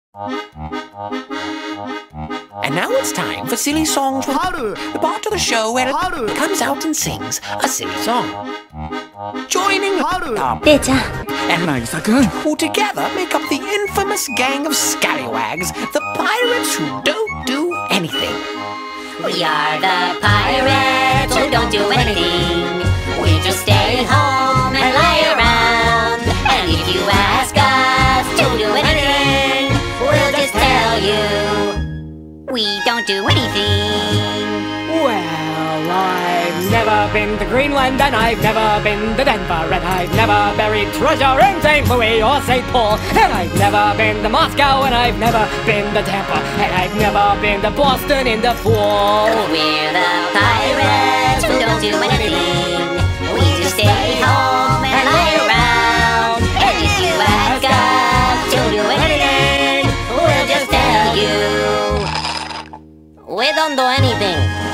And now it's time for Silly Songs with Haru. the part of the show where Haru. it comes out and sings a silly song. Joining Haru. our べーちゃん and 渚くん who together make up the infamous gang of scallywags, the pirates who don't do anything. We are the pirates who don't do anything. We just stay home and lie around. And if you ask us to do anything, we'll just tell you we don't do anything. Well, I've never been to Greenland, and I've never been to Denver, and I've never buried treasure in St. Louis or St. Paul, and I've never been to Moscow, and I've never been to Tampa, and I've never been to Boston in the fall. We're the pirates who don't do anything. We just stay home and lie around. And if you ask us to do anything, we'll just tell you we don't do anything.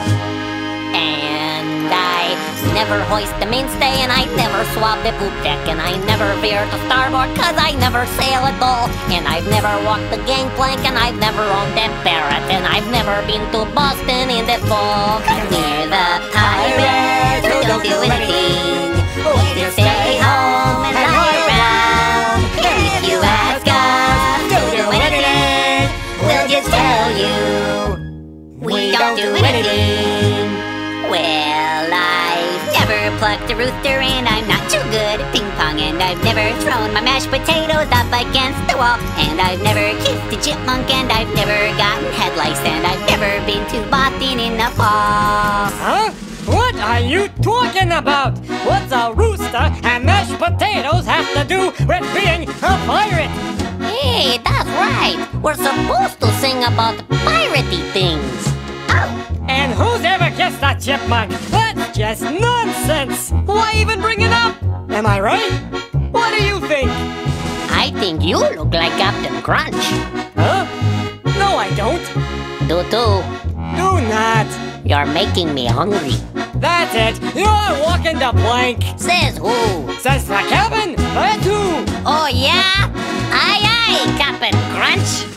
And I never hoist the mainstay, and I never swab the poop deck, and I never veer to starboard, cause I never sail at all. And I've never walked the gangplank, and I've never owned that parrot, and I've never been to Boston in the fall. We're the pirates who don't do anything. We just stay home and lie around. And if you ask us to do anything, we'll just tell you we don't do anything. Well, I've never plucked a rooster, and I'm not too good at ping pong, and I've never thrown my mashed potatoes up against the wall, and I've never kissed a chipmunk, and I've never gotten head lice, and I've never been to Boston in the fall. Huh? What are you talking about? What's a rooster and mashed potatoes have to do with being a pirate? Hey, that's right. We're supposed to sing about piratey things. And who's ever kissed a chipmunk? That's just nonsense! Why even bring it up? Am I right? What do you think? I think you look like Captain Crunch. Huh? No, I don't. Do. Do not. You're making me hungry. That's it. You're walking the plank. Says who? Says the cabin. That's who. Oh, yeah? Aye, Captain Crunch.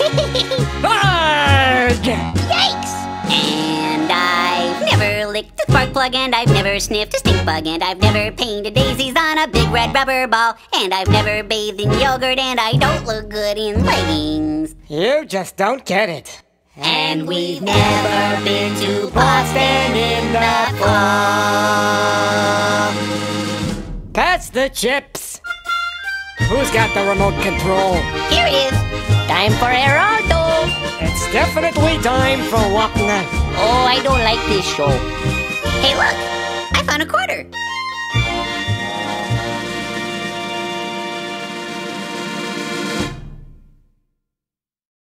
Arrgh! Yikes! And I've never licked a spark plug, and I've never sniffed a stink bug, and I've never painted daisies on a big red rubber ball, and I've never bathed in yogurt, and I don't look good in leggings. You just don't get it. And we've never been to Boston in the fall. Pass the chips. Who's got the remote control? Here it is. Time for Geraldo. It's definitely time for Wapna. Oh, I don't like this show. Hey, look. I found a quarter.